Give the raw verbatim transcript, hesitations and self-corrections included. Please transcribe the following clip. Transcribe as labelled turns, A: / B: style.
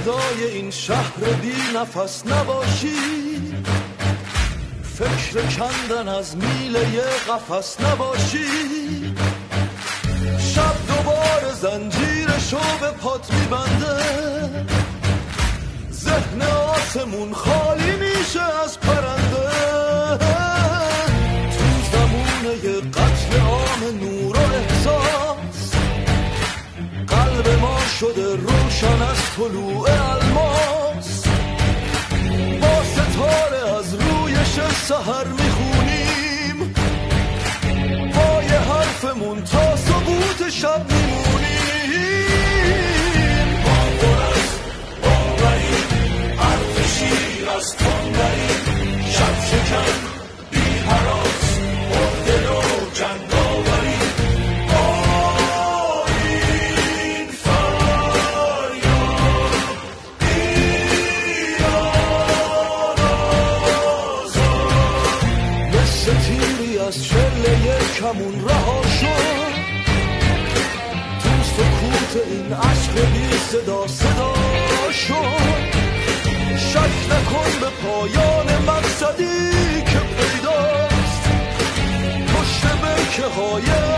A: صدای این شهر بی نفس نباشی، فکر کندن از میله قفس نباشی، شب دوباره زنجیرشو به پات میبنده، ذهن آسمون خالی میشه از پرنده، تو زمونه قتل عام نور و احساس، قلب ما شده روشن از طلوع الماس، با ستاره از رویش سحر میخونیم، با یه حرفمون تا ثبوت شب میمونیم، ما پر از باوریم، حرف شیر از تندریم، شب شکن بی حراس، بردل و جنگاوریم، از چله کمون رها شد، تو سکوت این عشق بی صدا صدا شد، شک نکن به پایان مقصدی که پیداست، پشت برکه های